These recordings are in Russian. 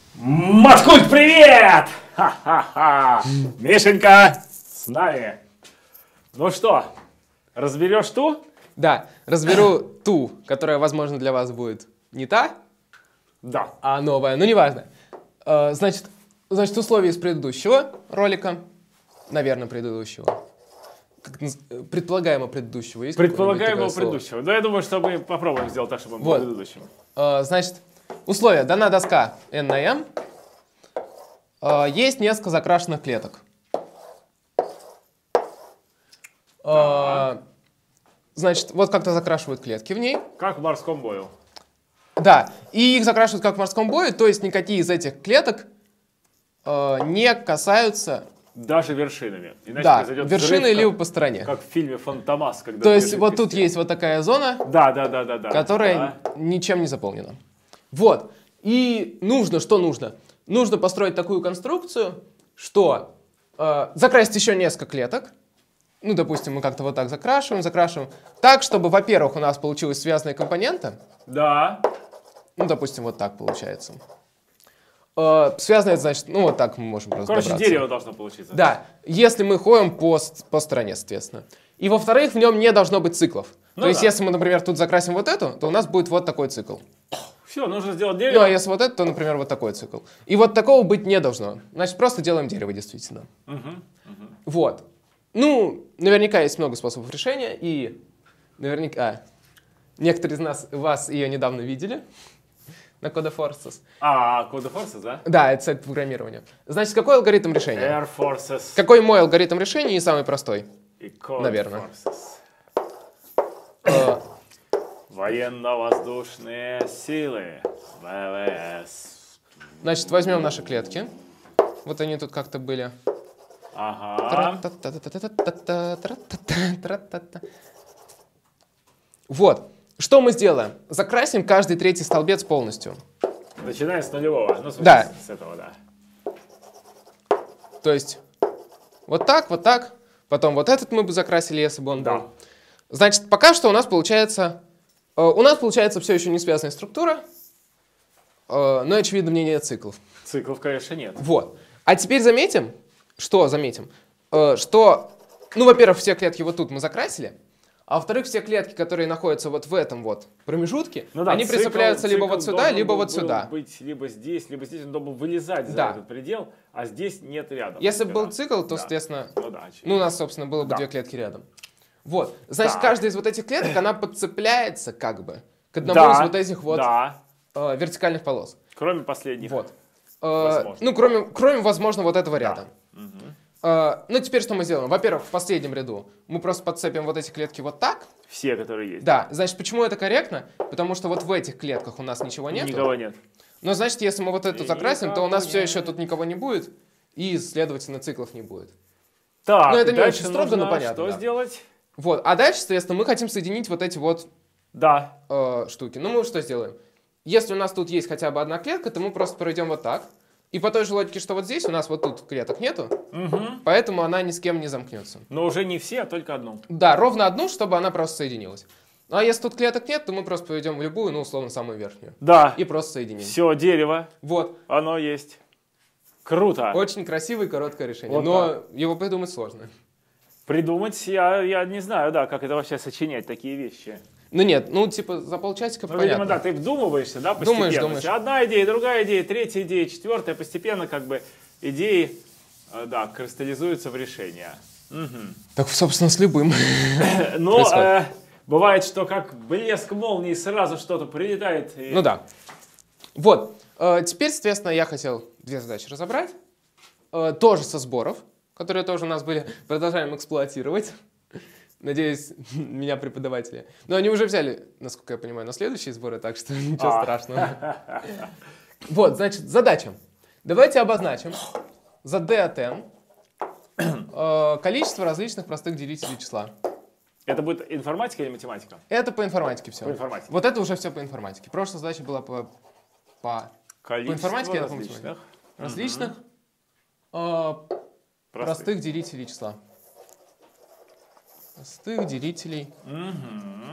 Маскульт, привет! Ха-ха-ха! Мишенька, с нами. Ну что, разберешь ту? Да, разберу ту, которая, возможно, для вас будет не та, Да. а новая, но неважно. Значит, условия из предыдущего ролика, наверное, предыдущего, предполагаемо предыдущего. Есть Предполагаемого предыдущего. Да, я думаю, что мы попробуем сделать так, чтобы он был предыдущим. Значит, условия. Дана доска n на m. Есть несколько закрашенных клеток. Значит, вот как-то закрашивают клетки в ней. Как в морском бою. Да, и их закрашивают как в морском бою, то есть никакие из этих клеток не касаются... Даже вершинами. Иначе да, произойдет вершины взрыв, либо по стороне. Как в фильме «Фантомас». Когда то есть вот тут есть вот такая зона, да. которая ничем не заполнена. Вот. И нужно, что нужно? Нужно построить такую конструкцию, что закрасить еще несколько клеток. Ну, допустим, мы как-то вот так закрашиваем так, чтобы, во-первых, у нас получилась связанная компонента. Да. Ну, допустим, вот так получается. Связанное, значит, ну, вот так мы можем разобраться. Короче, дерево должно получиться. Да, если мы ходим по стороне, соответственно. И, во-вторых, в нем не должно быть циклов. Ну, то есть, если мы, например, тут закрасим вот эту, то у нас будет вот такой цикл. Все, нужно сделать дерево. Ну, а если вот это, то, например, вот такой цикл. И вот такого быть не должно. Значит, просто делаем дерево, действительно. Вот. Ну, наверняка есть много способов решения, и наверняка некоторые из вас ее недавно видели на Codeforces. Codeforces, да? Да, это сайт программирования. Значит, какой алгоритм решения? Air Forces. Какой мой алгоритм решения и самый простой? И Code наверное. Военно-воздушные силы. ВВС. Значит, возьмем наши клетки. Вот они тут как-то были. Ага. Вот. Что мы сделаем? Закрасим каждый третий столбец полностью. Начиная с нулевого. Ну, да. С этого, да. То есть вот так, вот так. Потом вот этот мы бы закрасили, если бы он был. Значит, пока что у нас получается все еще не связанная структура, но, очевидно, мне нет циклов. Циклов, конечно, нет. Вот. А теперь заметим, что, ну, во-первых, все клетки вот тут мы закрасили, а во-вторых, все клетки, которые находятся вот в этом вот промежутке, ну, да, они прицепляются либо вот сюда, либо вот сюда. Быть либо здесь, он должен был вылезать за этот предел, а здесь нет рядом. Если бы был цикл, то, соответственно, ну, у нас, собственно, было бы две клетки рядом. Вот. Значит, каждая из вот этих клеток, она подцепляется как бы к одному из вот этих вот вертикальных полос. Кроме последних. Вот. Ну, кроме, возможно, вот этого ряда. Ну, теперь что мы сделаем? Во-первых, в последнем ряду мы просто подцепим вот эти клетки вот так. Все, которые есть. Да. Значит, почему это корректно? Потому что вот в этих клетках у нас ничего нет. Никого нет. Но, значит, если мы вот эту закрасим, то у нас все еще тут никого не будет, и, следовательно, циклов не будет. Так, но это не очень строго, но понятно. Что сделать? Вот. А дальше, соответственно, мы хотим соединить вот эти вот штуки. Ну, мы что сделаем? Если у нас тут есть хотя бы одна клетка, то мы просто пройдем вот так. И по той же логике, что вот здесь у нас вот тут клеток нету, поэтому она ни с кем не замкнется. Но уже не все, а только одну. Да, ровно одну, чтобы она просто соединилась. Ну а если тут клеток нет, то мы просто поведем в любую, ну условно самую верхнюю. Да. И просто соединим. Все, дерево. Вот. Оно есть. Круто. Очень красивое и короткое решение, вот но так. Его придумать сложно. Придумать я не знаю, да, как это вообще сочинять, такие вещи. Ну нет, ну типа за полчасика понятно. Видимо, да, ты вдумываешься, да, постепенно. Думаешь. Одна идея, другая идея, третья идея, четвертая, постепенно как бы идеи, да, кристаллизуются в решение. Так, собственно, с любым. Но бывает, что как блеск молнии сразу что-то прилетает. И... Ну да. Вот. Теперь, соответственно, я хотел две задачи разобрать. Тоже со сборов, которые тоже у нас были. Продолжаем эксплуатировать. Надеюсь, меня преподаватели. Но они уже взяли, насколько я понимаю, на следующие сборы, так что ничего страшного. Вот, значит, задача. Давайте обозначим за d от n количество различных простых делителей числа. Это будет информатика или математика? Это по информатике все. По информатике. Вот это уже все по информатике. Прошлая задача была по информатике. Различных простых делителей числа. Простых делителей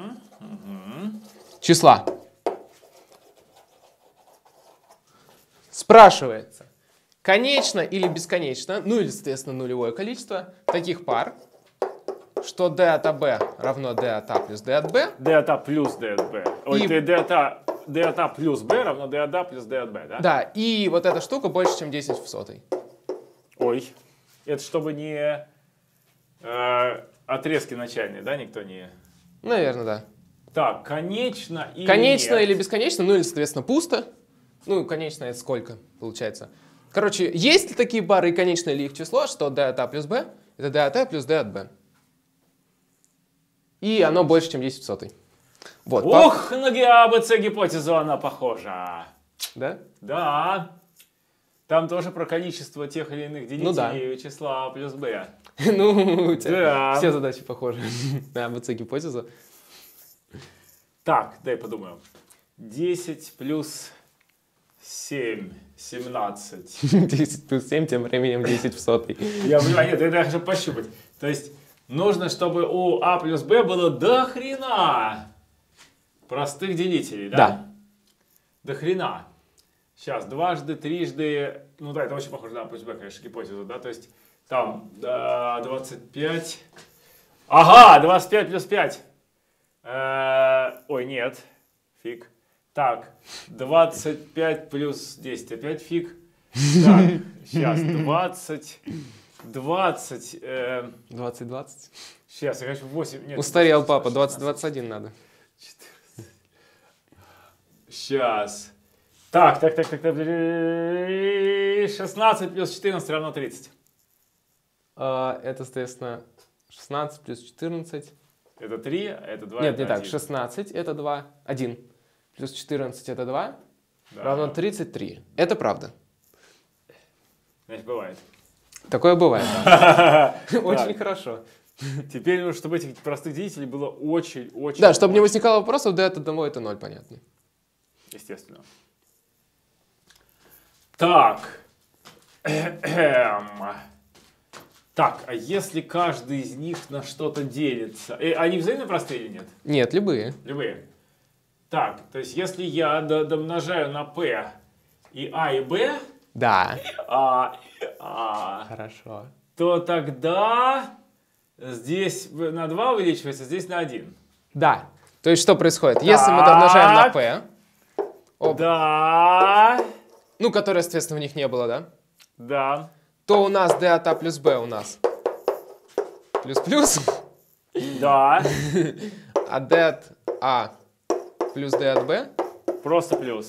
числа. Спрашивается, конечно или бесконечно, ну или, соответственно, нулевое количество таких пар, что d от AB равно d от A плюс d от B. d от A плюс d от B. Ой, d от A плюс B равно d от A плюс d от B, да? Да, и вот эта штука больше, чем 10 в сотой. Ой, это чтобы не отрезки начальные, да, никто не... Наверное, да. Так, конечно или Конечно нет? или бесконечно, ну или, соответственно, пусто. Ну, конечно, это сколько получается? Короче, есть ли такие пары и конечное ли их число, что d от A плюс B это d от A плюс d от B. И оно больше, чем 10 в сотой. Вот. Ох, на ГАБЦ гипотезу она похожа. Да? Да. Там тоже про количество тех или иных делителей Ну да. числа А плюс Б. Ну, у тебя Да. все задачи похожи на АБЦ-гипотезу. Так, дай подумаю. 10 плюс 7, 17. 10 плюс 7, тем временем 10 в сотой. Я понимаю, нет, это я хочу пощупать. То есть нужно, чтобы у А плюс Б было до хрена простых делителей, да? Да. До хрена. Сейчас, дважды, трижды, ну да, это очень похоже на А плюс Б, конечно, гипотезу, да? То есть там 25. Ага, 25 плюс 5. Ой, нет, фиг. Так, 25 плюс 10, опять фиг. Так, сейчас, 20, 20. 20-20. Сейчас, я хочу 8. Нет, Устарел папа, 20-21 надо. Сейчас. Так. 16 плюс 14 равно 30. Это, соответственно, 16 плюс 14. Это 3, а это 2. Нет, это не так. 1. 16 это 2. 1. Плюс 14 это 2. Да. Равно 33. Это правда. Значит, бывает. Такое бывает. Да. Очень хорошо. Теперь нужно, чтобы этих простых делителей было очень-очень... Да, чтобы не возникало вопросов, d от 1 это 0, понятно. Естественно. Так. Так, а если каждый из них на что-то делится? Они взаимно простые или нет? Нет, любые. Любые. Так, то есть если я домножаю на p и А и Б, Да. Хорошо. То тогда здесь на 2 увеличивается, здесь на 1. Да. То есть что происходит? Если мы домножаем на p, Да. ну, которое, соответственно, у них не было, да? Да. То у нас d от A плюс b у нас плюс-плюс, Да. а d от A плюс d от b Просто плюс.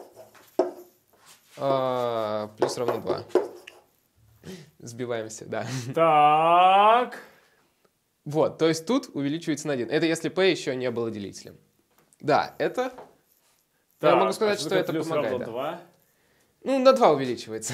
плюс равно 2. Сбиваемся, да. Так. Вот, то есть тут увеличивается на 1. Это если p еще не было делителем. Да, это... Так, я могу сказать, а что такое это плюс помогает. равно Да. 2? Ну, на 2 увеличивается.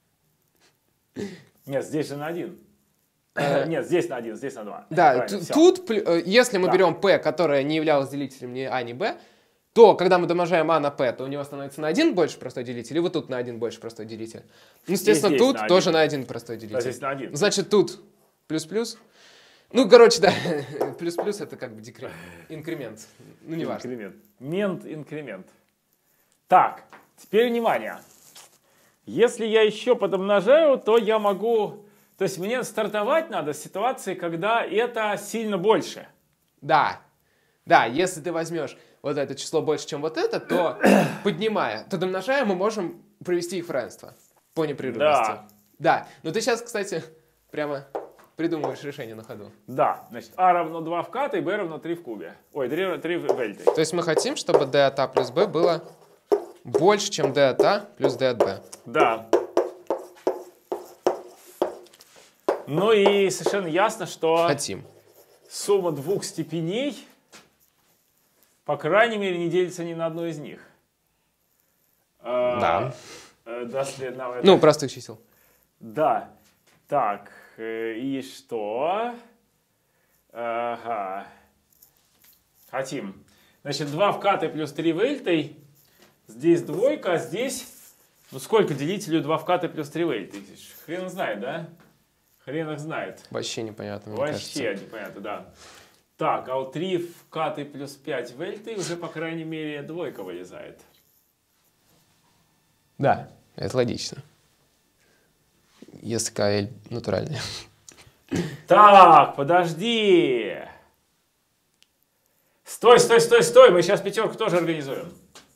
Нет, здесь же на 1. Нет, здесь на 1, здесь на 2. Да, Правильно, всё. тут, если мы Да. берем p, которое не являлось делителем ни a, ни b, то, когда мы домножаем a на p, то у него становится на 1 больше простой делитель, и вот тут на 1 больше простой делитель. Ну, естественно, здесь тут на 1. тоже на 1 простой делитель. А здесь на 1. Значит, тут плюс-плюс. Ну, короче, да, плюс-плюс это как бы инкремент. Ну, не важно. Инкремент. Инкремент. Так, теперь внимание. Если я еще подомножаю, то я могу... То есть мне стартовать надо с ситуации, когда это сильно больше. Да. Да, если ты возьмешь вот это число больше, чем вот это, то, поднимая, то домножая, мы можем провести их в равенство по непрерывности. Да. Да. Но ты сейчас, кстати, прямо придумываешь решение на ходу. Да, значит, А равно 2 в ката и Б равно 3 в кубе. Ой, 3 в вельте. То есть мы хотим, чтобы d от A плюс b было больше, чем d от A плюс d от b. Да. Ну и совершенно ясно, что Хотим. сумма двух степеней, по крайней мере, не делится ни на одну из них. Да. Доследно. Ну, простых чисел. Да. Так, и что? Ага. Хотим. Значит, 2 в катой плюс 3 в эльтой. Здесь двойка, а здесь... Ну, сколько делителей 2 в катой плюс 3 в эльтой? Хрен знает, да? Хрен их знает. Вообще непонятно, мне Вообще кажется. непонятно, да. Так, а у 3 в катой плюс 5 в эльтой уже, по крайней мере, двойка вылезает. Да. Это логично. Если КЛ натуральная. Так, подожди. Стой, мы сейчас пятерку тоже организуем.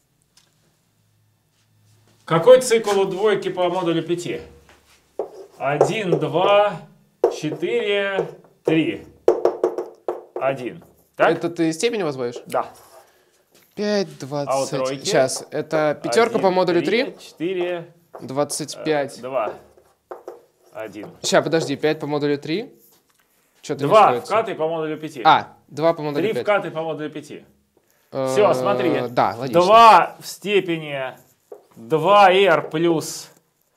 Какой цикл у двойки по модулю 5? 1, 2, 4, 3. 1. Так? Это ты степень возводишь? Да. 5, 20. А у тройки? Сейчас, это пятерка по модулю 3? 4, 25. 2, 1. Сейчас, подожди, 5 по модулю 3? Что-то не 2 сходится. вкаты по модулю 5. 2 по модулю 3 5. вкаты по модулю 5. Все, смотри. Да, логично. 2 в степени 2r плюс...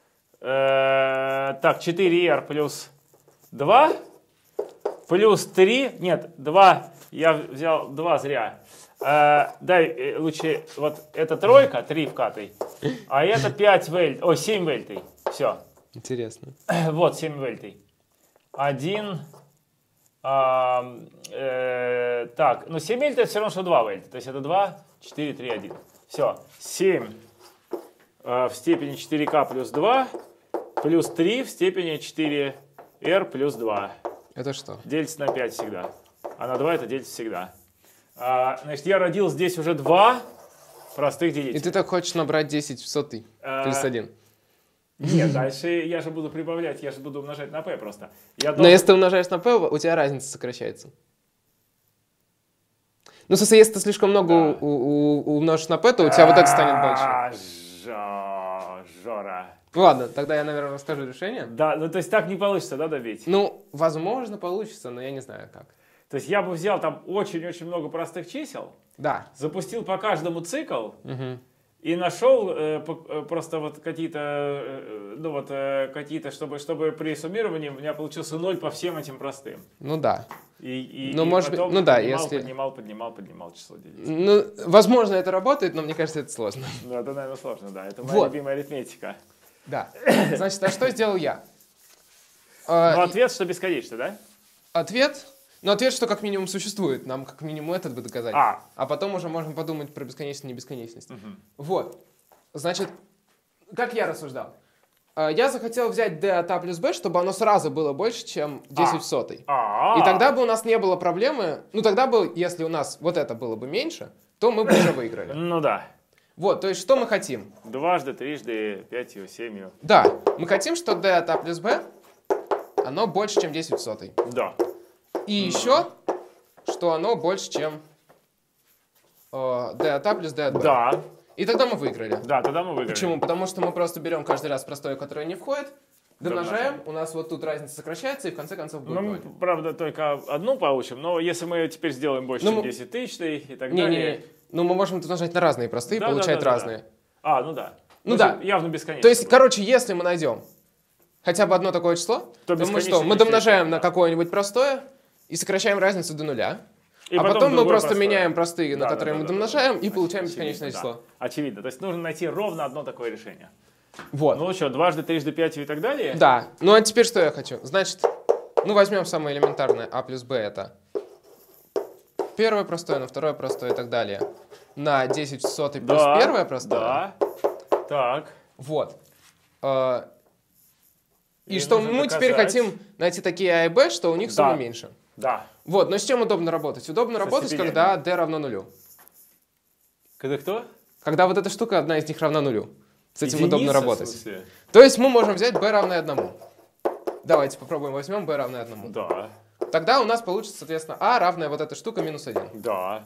так, 4r плюс 2 плюс 3... Нет, 2... Я взял 2 зря. Дай лучше... Вот это тройка, 3 вкатой. А это 5 вельт... Ой, 7 вельтей. Все. Интересно. Вот 7 вельтей. 1... так, ну 7 вельт это все равно, что 2 вельта. То есть это 2, 4, 3, 1. Все. 7 в степени 4К плюс 2 плюс 3 в степени 4R плюс 2. Это что? Делится на 5 всегда. А на 2 это делится всегда. Значит, я родил здесь уже 2 простых делителя. И ты так хочешь набрать 10 в сотый плюс 1? Нет, дальше я же буду прибавлять, я же буду умножать на p просто. Но если ты умножаешь на p, у тебя разница сокращается. Ну, в смысле, если ты слишком много умножишь на p, то у тебя вот это станет больше. Жора. Ладно, тогда я, наверное, расскажу решение. Да, ну то есть так не получится, да, добить? Ну, возможно, получится, но я не знаю как. То есть я бы взял там очень-очень много простых чисел, Да. запустил по каждому цикл, Угу. и нашел просто вот какие-то, ну вот какие-то, чтобы при суммировании у меня получился 0 по всем этим простым. Ну да. И Ну, может потом быть, ну да, поднимал число делителей. Ну, возможно, это работает, но мне кажется, это сложно. Ну, это, наверное, сложно, да. Это моя Вот. любимая арифметика. Да. Значит, а что сделал я? Ну, ответ, что бесконечно, да? Ответ? Ну, ответ, что как минимум существует. Нам как минимум этот бы доказать. А потом уже можем подумать про бесконечность и небесконечность. Вот. Значит, как я рассуждал? Я захотел взять d от a плюс b, чтобы оно сразу было больше, чем 10 в сотой. И тогда бы у нас не было проблемы... Ну, тогда бы, если у нас вот это было бы меньше, то мы бы уже выиграли. Ну да. Вот, то есть, что мы хотим? Дважды, трижды, 5, 7. Да, мы хотим, что d от a плюс b, оно больше, чем 10 в сотой. Да. И еще, что оно больше, чем d от a плюс d от b. Да. И тогда мы выиграли. Да, тогда мы выиграли. Почему? Потому что мы просто берем каждый раз простое, которое не входит, домножаем, у нас вот тут разница сокращается, и в конце концов будет 0. Ну, мы, правда, только одну получим, но если мы теперь сделаем больше, чем 10 тысячный и так далее... Ну, мы можем тут нажать на разные простые, получать разные. Ну да. Ну да. Явно бесконечно. То есть, короче, если мы найдем хотя бы одно такое число, то мы что? Мы домножаем на какое-нибудь простое и сокращаем разницу до нуля. А потом мы просто меняем простые, на которые мы домножаем, и получаем бесконечное число. Очевидно. То есть нужно найти ровно одно такое решение. Вот. Ну что, дважды, трижды, 5 и так далее? Да. Ну а теперь что я хочу? Значит, ну возьмем самое элементарное. А плюс b это первое простое, на второе простое и так далее. На 10 в сотой плюс первое простое. Да. Так. Вот. И что мы теперь хотим найти такие а и b, что у них сумма меньше. Да. Вот, но с чем удобно работать? Удобно работать, когда d равно нулю. Когда кто? Когда вот эта штука, одна из них равна нулю. С этим удобно работать. То есть мы можем взять b равное 1. Давайте попробуем, возьмем b равное 1. Да. Тогда у нас получится, соответственно, а равная вот эта штука минус 1. Да.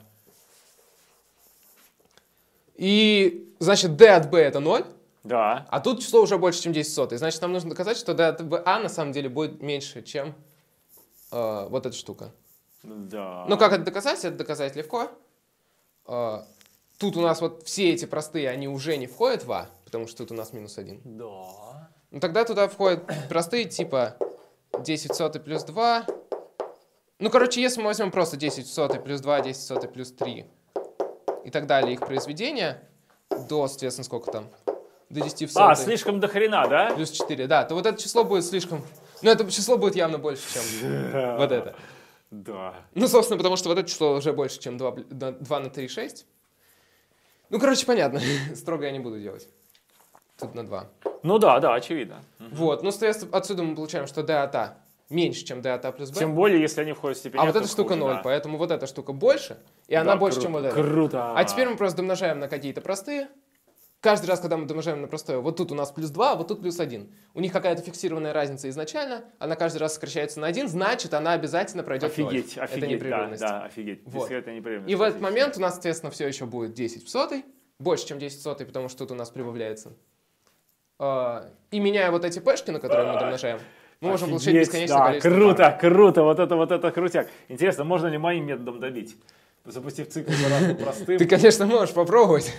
И, значит, d от b это 0. Да. А тут число уже больше, чем 10 в сотой. Значит, нам нужно доказать, что d от a на самом деле будет меньше, чем вот эта штука. Да. Ну, как это доказать? Это доказать легко. Тут у нас вот все эти простые, они уже не входят в a, потому что тут у нас минус 1. Да. Ну, тогда туда входят простые типа 10 в сотой плюс 2. Ну, короче, если мы возьмем просто 10 в сотой плюс 2, 10 в сотой плюс 3 и так далее, их произведения до, соответственно, сколько там? До 10 в сотой. Слишком до хрена, да? Плюс 4, да. То вот это число будет слишком... Ну, это число будет явно больше, чем вот это. Да. Ну, собственно, потому что вот это число уже больше, чем 2 на 3, 6. Ну, короче, понятно. Строго я не буду делать. тут на 2. Ну да, да, очевидно. Вот, ну, соответственно, отсюда мы получаем, что d от a меньше, чем d от a плюс b. Тем более, если они входят в степень. А вот эта штука 0, поэтому вот эта штука больше, и она больше, чем вот эта. Круто. А теперь мы просто домножаем на какие-то простые. Каждый раз, когда мы домножаем на простое, вот тут у нас плюс 2, вот тут плюс 1. У них какая-то фиксированная разница изначально, она каждый раз сокращается на 1, значит, она обязательно пройдет офигеть, 0. офигеть, это непрерывность. Да, офигеть. Вот. Это непрерывность. И в этот момент у нас, соответственно, все еще будет 10 в сотой, больше, чем 10 в сотой, потому что тут у нас прибавляется. И меняя вот эти пешки, на которые мы домножаем, мы можем получить бесконечное количество. Круто, круто, вот это крутяк. Интересно, можно ли моим методом добить? Запустив цикл простым. Ты, конечно, можешь попробовать.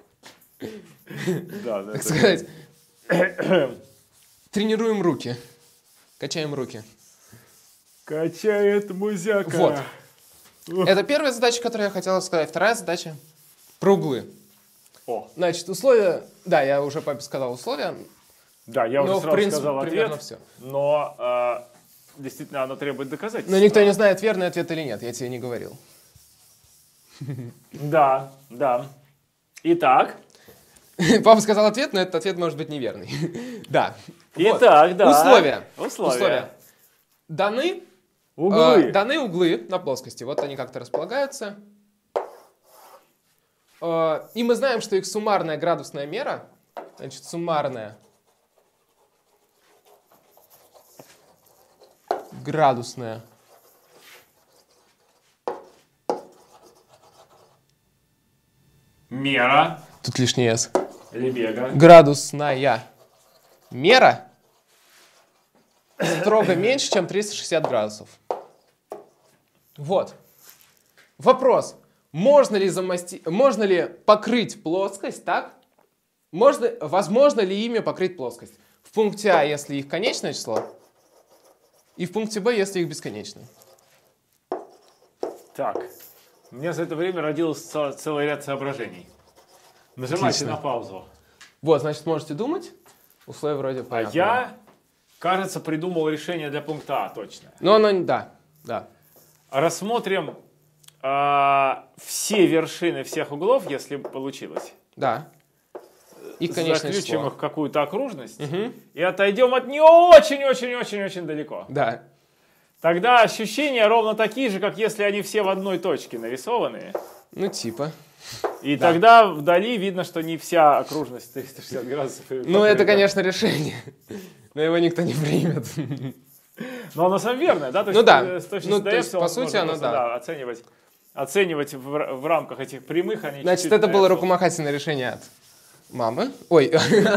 Да, так сказать, тренируем руки, качаем руки. Качает музяка. Вот. Это первая задача, которую я хотел сказать. Вторая задача про углы. О. Значит, условия... Да, я уже папе сказал условия. Да, я уже но, сразу в принципе, сказал примерно ответ. все. Но действительно оно требует доказательств. Но никто не знает, верный ответ или нет. Я тебе не говорил. Да, да. Итак. Папа сказал ответ, но этот ответ может быть неверный. Да. Итак, да. Условия. Даны углы на плоскости. Вот они как-то располагаются. И мы знаем, что их суммарная градусная мера, значит, суммарная градусная мера. Тут лишний S. Лебега. Градусная мера строго меньше, чем 360 градусов. Вот. Вопрос. Можно ли покрыть плоскость так? Возможно ли ими покрыть плоскость? В пункте А, если их конечное число, и в пункте Б, если их бесконечное. Так. У меня за это время родился целый ряд соображений. Нажимайте Отлично. на паузу. Вот, значит, можете думать. Условия вроде понятны. А я, кажется, придумал решение для пункта А точно. Но оно, да. Рассмотрим все вершины всех углов, если получилось. Да. Их конечное Заключим число. их в какую-то окружность и отойдем от нее очень-очень-очень-очень далеко. Да. Тогда ощущения ровно такие же, как если они все в одной точке нарисованы. Ну, типа. И тогда вдали видно, что не вся окружность 360 градусов. Ну, это, конечно, решение. Но его никто не примет. Но оно сам верное, да? То Ну есть, да. с точки Ну, зрения то есть, Дэвиса по он сути, можно оно просто, да. Оценивать в рамках этих прямых. Они Значит, чуть-чуть это было меняются. рукомахательное решение от мамы. Ой,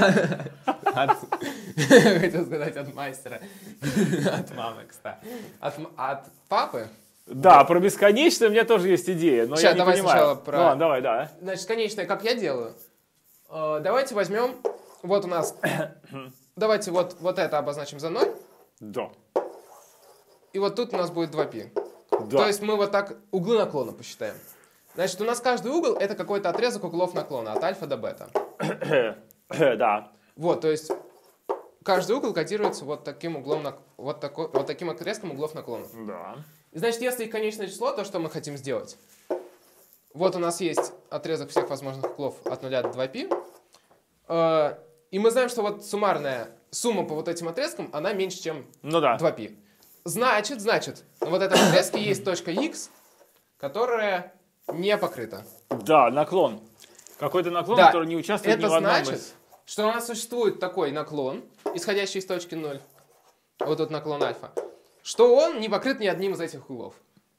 хотел сказать от мастера. От мамы, кстати. От папы. Да, про бесконечное у меня тоже есть идея, но Сейчас, я не давай понимаю. сначала про... Ну, ладно, давай, да. Значит, конечное, как я делаю. Давайте возьмем, вот у нас, давайте вот это обозначим за 0. Да. И вот тут у нас будет 2π. Да. То есть мы вот так углы наклона посчитаем. Значит, у нас каждый угол это какой-то отрезок углов наклона от альфа до бета. Да. Вот, то есть каждый угол котируется вот таким углом, вот таким отрезком углов наклона. Да. И значит, если их конечное число, то что мы хотим сделать? Вот у нас есть отрезок всех возможных углов от 0 до 2π. И мы знаем, что вот суммарная сумма по вот этим отрезкам, она меньше, чем Ну да. 2π. Значит, в вот этом отрезке есть точка x, которая не покрыта. Да, наклон. Какой-то наклон, Да. который не участвует ни Это в одном значит, из... что у нас существует такой наклон, исходящий из точки 0, вот тут наклон альфа, что он не покрыт ни одним из этих углов.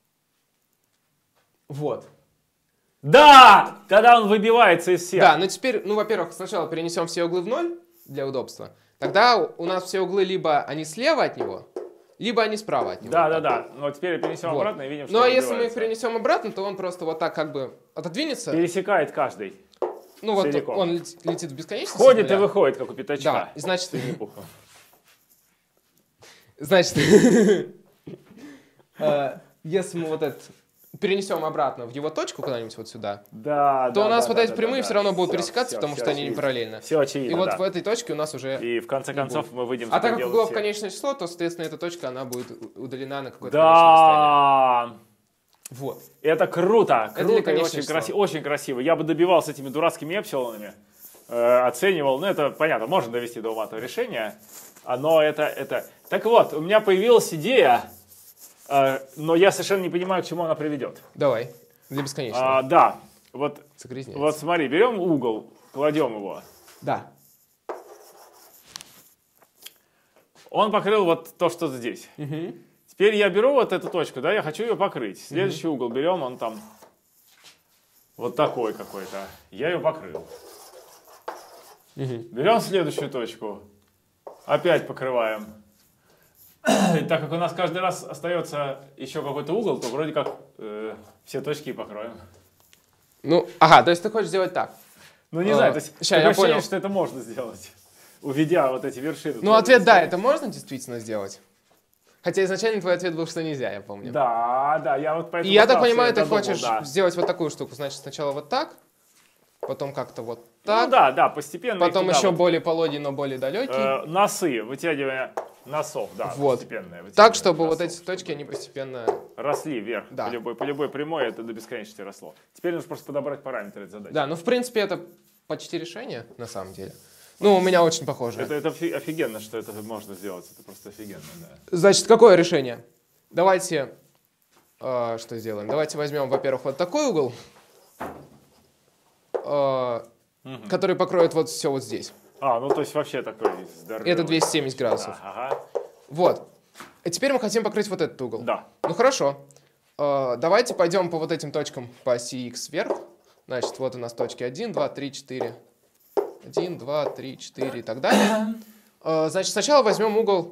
Вот. Да! Тогда он выбивается из всех. Да, но теперь, во-первых, сначала перенесем все углы в 0 для удобства. Тогда у нас все углы либо они слева от него, либо они справа от него. Да. Но теперь перенесем Вот. обратно и видим, что Ну а он если мы их выбивается. перенесем обратно, то он просто вот так как бы отодвинется. Пересекает каждый. Ну вот целиком. он летит в бесконечность. Входит с и нуля. выходит, как у пятачка. Да, и значит, Винни-Пуха. если мы вот этот перенесем обратно в его точку куда-нибудь вот сюда, Да, то у нас да, вот эти прямые все равно будут Всё, пересекаться, всё, потому всё что они не очевидно. параллельно. Все очевидно, И вот да. в этой точке у нас уже... И в конце концов мы выйдем... А так как пределы углов всех. конечное число, то, соответственно, эта точка, она будет удалена на какое-то конечное расстояние. Да! Вот. Это круто! для Круто и конечного очень, числа. очень красиво. Я бы добивался этими дурацкими эпсилонами. оценивал, ну это понятно, можно довести до уматового решения, но это... Так вот, у меня появилась идея, но я совершенно не понимаю, к чему она приведет. Давай, для бесконечного. Да, вот Загрязняется. смотри, берем угол, кладем его. Да. Он покрыл вот то, что здесь. Угу. Теперь я беру вот эту точку, да, я хочу ее покрыть. Следующий угол берем, он там вот такой какой-то. Я ее покрыл. Берем следующую точку. Опять покрываем. И так как у нас каждый раз остается еще какой-то угол, то вроде как все точки и покроем. Ну, ага, то есть ты хочешь сделать так? Ну, не знаю, то есть ща, я ощущение, понял. что это можно сделать, увидя вот эти вершины. Ну, ответ да, это можно действительно сделать. Хотя изначально твой ответ был, что нельзя, я помню. Да, я вот поэтому... И я так остался, понимаю, ты додумал, хочешь да. сделать вот такую штуку. Значит, сначала вот так, потом как-то вот так. Ну да, постепенно. Потом их туда еще вот, более пологий, но более далекий. носы, вытягивание носов, да, Вот. постепенное. Так, чтобы вот носов, эти точки, они постепенно... росли вверх, Да. по любой прямой это до бесконечности росло. Теперь нужно просто подобрать параметры этой задачи. Да, ну в принципе это почти решение, на самом деле. Ну, у меня очень похоже. Это офигенно, что это можно сделать, это просто офигенно, да. Значит, какое решение? Давайте, что сделаем? Давайте возьмем, во-первых, вот такой угол, который покроет вот все вот здесь. Ну то есть вообще такой здоровый. Это 270 градусов. Да, ага. Вот. И теперь мы хотим покрыть вот этот угол. Да. Ну хорошо. Давайте пойдем по вот этим точкам по оси X вверх. Значит, вот у нас точки 1, 2, 3, 4. 1, 2, 3, 4 и так далее. Значит, сначала возьмем угол...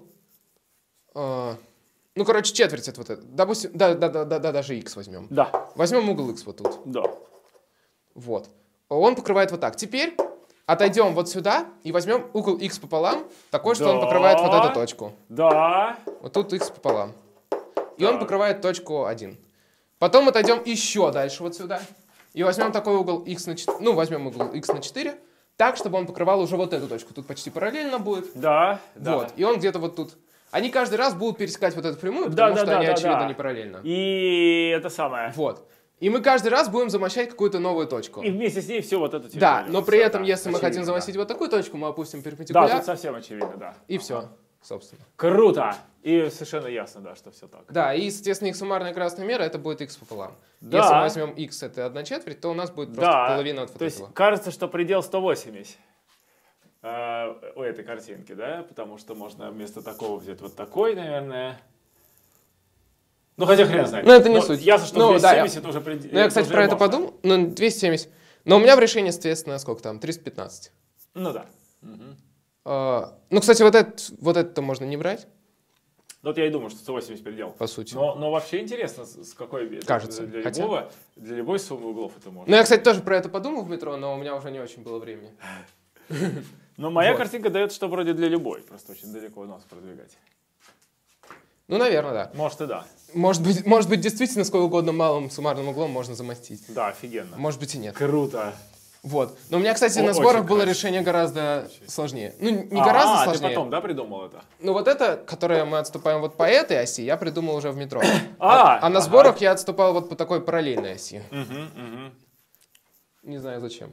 Ну, короче, четверть от вот этого. Допустим, да, даже X возьмем. Да. Возьмем угол X вот тут. Да. Вот. Он покрывает вот так. Теперь отойдем вот сюда и возьмем угол X пополам, такой, что он покрывает вот эту точку. Да. Вот тут X пополам. И он покрывает точку 1. Потом отойдем еще дальше вот сюда. И возьмем такой угол X на 4. Ну, возьмем угол X на 4. Так, чтобы он покрывал уже вот эту точку. Тут почти параллельно будет. Да. Вот. И он где-то вот тут. Они каждый раз будут пересекать вот эту прямую, потому что они, очевидно, не параллельно. И это самое. Вот. И мы каждый раз будем замощать какую-то новую точку. И вместе с ней все вот это. Да, но при этом, да, если мы хотим очевидно, замостить да. вот такую точку, мы опустим перпендикуляр. Да, тут совсем очевидно, да. И все, собственно. Круто! И совершенно ясно, да, что все так. Да, и, соответственно, их суммарная красная мера это будет x пополам. Да. Если мы возьмем x это 1/4, то у нас будет просто половина от вот то есть этого. кажется, что предел 180 у этой картинки, да? Потому что можно вместо такого взять вот такой, наверное. Ну, хотя хрен знает. Ну, это не суть. Ясно, что Ну, 270 да, уже предел. Ну, я, кстати, про это подумал. Ну, 270. Но у меня в решении, соответственно, сколько там? 315. Ну, да. Ну, кстати, вот это можно не брать, Ну, вот я и думаю, что 180 предел. по сути. Но вообще интересно, с какой... Кажется, Для хотя- для любой суммы углов это можно. Ну, я, кстати, тоже про это подумал в метро, но у меня уже не очень было времени. Но моя Вот. картинка дает, что вроде для любой. Просто очень далеко нос продвигать. Ну, наверное, да. Может и да. Может быть, действительно, сколько угодно малым суммарным углом можно замостить. Да, офигенно. Может быть и нет. Круто. Вот. Но у меня, кстати, на Очень сборах было красиво. решение гораздо сложнее. Ну, не гораздо ты сложнее. потом, да, придумал это? Ну, вот это, которое мы отступаем вот по этой оси, я придумал уже в метро. А А на сборах я отступал вот по такой параллельной оси. Угу. Не знаю зачем.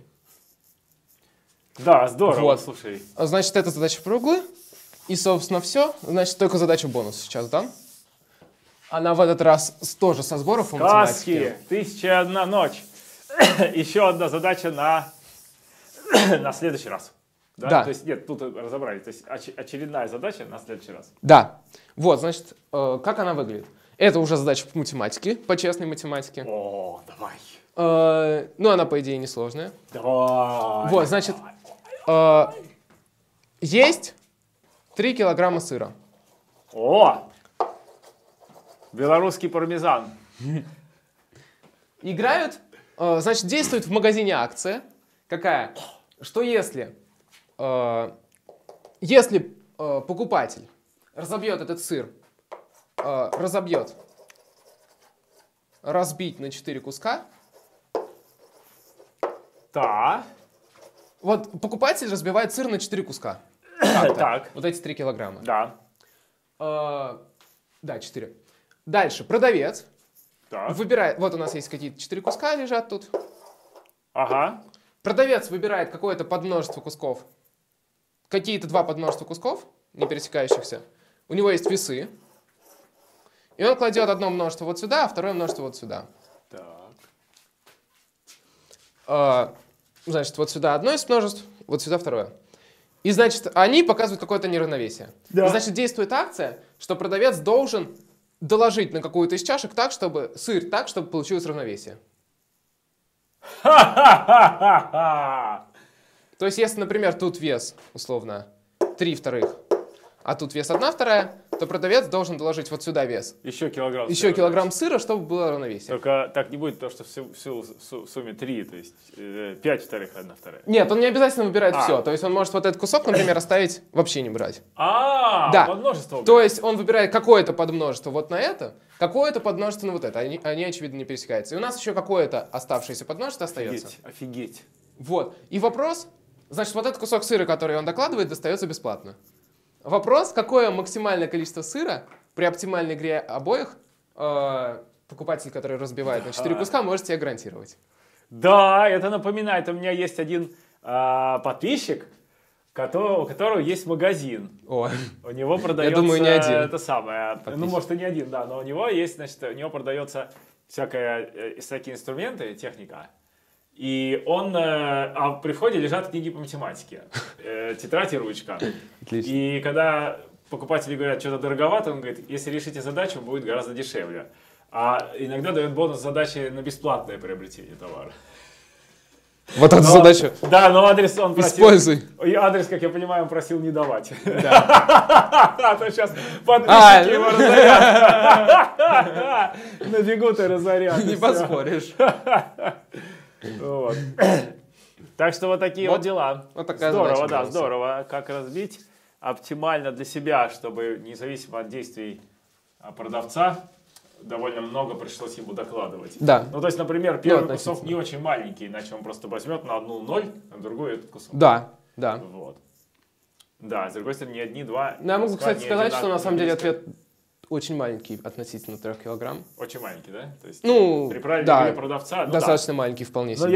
Да, здорово, Вот. слушай. Значит, это задача про углы. И, собственно, все. Значит, только задача бонус сейчас дам. Она в этот раз тоже со сборов по математике. Сказки. 1001 ночь. Еще одна задача на следующий раз. Да. То есть, нет, тут разобрались. То есть, очередная задача на следующий раз. Да. Вот, значит, как она выглядит? Это уже задача по математике, по честной математике. О, давай. Ну, она, по идее, несложная. Давай. Вот, значит, есть 3 килограмма сыра. О! Белорусский пармезан. Играют, значит, действует в магазине акция. Какая? Что если покупатель разобьет этот сыр, разбить на 4 куска. Так. Вот покупатель разбивает сыр на 4 куска. Как-то. Так. Вот эти 3 килограмма. Да. Да, 4. Дальше продавец Так. выбирает, вот у нас есть какие-то 4 куска лежат тут. Ага. Продавец выбирает какое-то подмножество кусков, какие-то два подмножества кусков, не пересекающихся. У него есть весы. И он кладет одно множество вот сюда, а второе множество вот сюда. Так. Значит, вот сюда одно из множеств, вот сюда второе. И, значит, они показывают какое-то неравновесие. Да. И, значит, действует акция, что продавец должен доложить на какую-то из чашек так, чтобы сыр так, чтобы получилось равновесие. Ха-ха-ха-ха-ха! То есть, если, например, тут вес, условно, 3/2, а тут вес 1/2, то продавец должен доложить вот сюда вес. Еще килограмм Еще сыра, килограмм сыра, чтобы было равновесие. Только так не будет, потому что в сумме 3, то есть 5/2, 1/2. Нет, он не обязательно выбирает А. все. То есть он может вот этот кусок, например, оставить вообще не брать. Да. Подмножество. То есть он выбирает какое-то подмножество вот на это, какое-то подмножество на вот это. Они очевидно, не пересекаются. И у нас еще какое-то оставшееся подмножество остается. Офигеть. Вот. И вопрос, значит, вот этот кусок сыра, который он докладывает, достается бесплатно. Вопрос, какое максимальное количество сыра при оптимальной игре обоих покупатель, который разбивает на 4 куска, может себе гарантировать. Да, это напоминает, у меня есть один подписчик, у которого есть магазин. О, У него продается, я думаю, не один. Это самое, ну может и не один, да, но у него есть, значит, у него продается всякие инструменты, техника. И он, при входе лежат книги по математике, тетрадь и ручка. Отлично. И когда покупатели говорят, что-то дороговато, он говорит, если решите задачу, будет гораздо дешевле. А иногда дает бонус задачи на бесплатное приобретение товара. Вот эту задачу Да, но адрес он просил... используй. И адрес, как я понимаю, он просил не давать. Да. А то сейчас подписчики его разорят. На бегу ты разорят. Не поспоришь. Вот. Так что вот такие вот дела. Вот такая Здорово, задача да, была. здорово. Как разбить оптимально для себя, чтобы независимо от действий продавца, довольно много пришлось ему докладывать. Да. Ну, то есть, например, первый относительно. кусок не очень маленький, иначе он просто возьмет на одну 0, а на другую этот кусок. Да, да. Вот. Да, с другой стороны, не одни, два. Ну, я могу, кстати, не сказать, что на самом деле близко. ответ очень маленький относительно 3 килограмм. Очень маленький, да? То есть, Ну, при правильной да, игре продавца, ну, достаточно маленький вполне да. Но себе.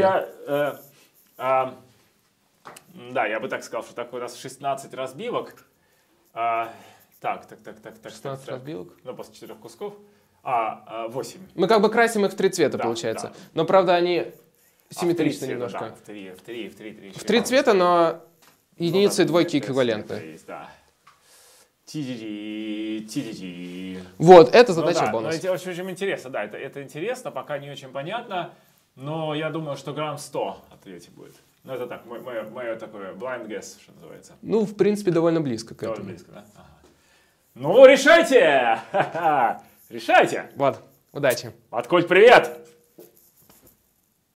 Да, я бы так сказал, что такое у нас 16 разбивок. Так. 16 разбивок. Ну, после 4 кусков. 8. Мы как бы красим их в 3 цвета, Да, получается. да. Но, правда, они симметричны в 3 немножко. Да, в 3. В 3 цвета, но единицы и двойки это эквивалентны. есть, да. Ти-ди-ди. Вот, это Ну задача да, но бонус. это очень интересно, да, это интересно, пока не очень понятно, но я думаю, что грамм 100 ответе будет. Ну это так, мое такое blind guess, что называется. Ну, в принципе, довольно близко к Довольно этому. близко, да? Ага. Ну, решайте! Ха-ха! Решайте! Вот, удачи. Отколь, привет!